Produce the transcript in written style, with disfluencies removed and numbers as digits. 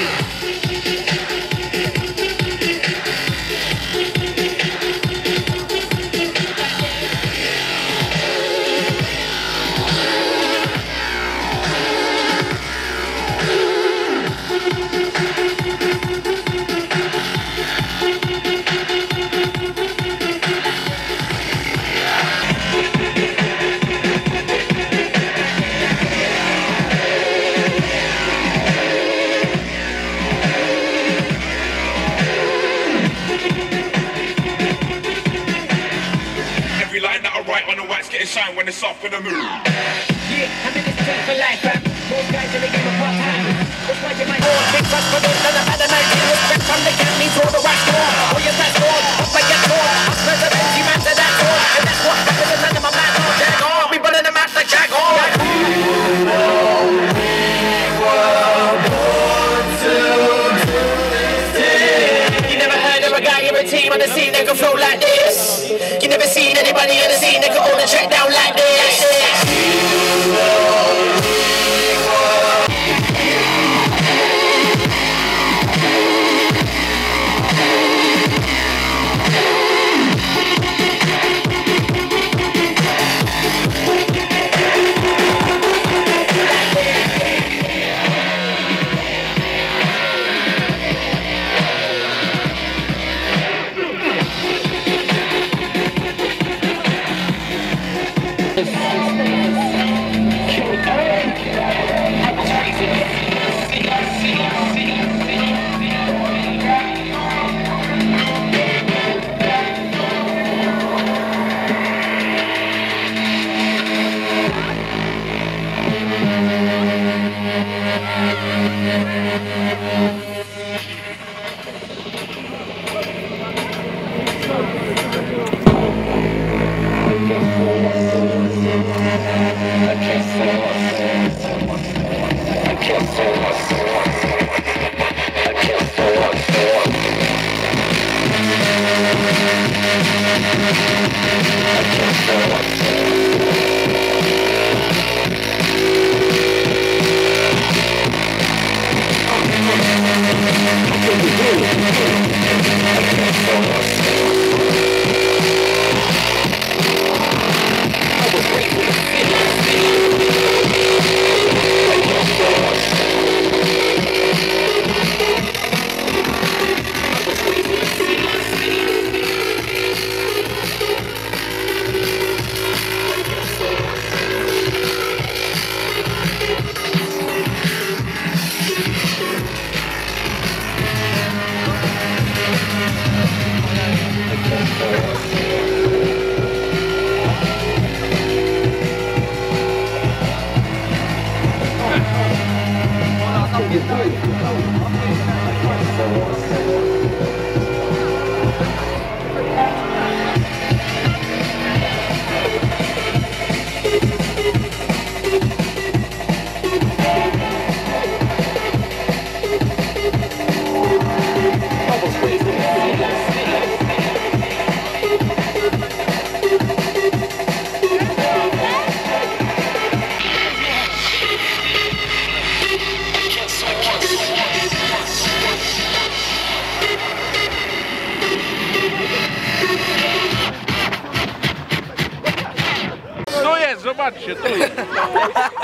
Shine when it's off in the mood. Yeah, I'm in this thing for life, fam. Most guys in the game are part-time. That's why you might hold big fast for those that have had a night. Respect from the county, throw the wax door. Oh, yes, that's all. Up like a sword. I'm president, you man to that door. And that's what happens in the man on Jag on. We running them out like Jag on. You never heard of a guy in a team on the scene that can flow like this. You never seen anybody in the scene that can hold a track down like this. Zobaczcie, to jest.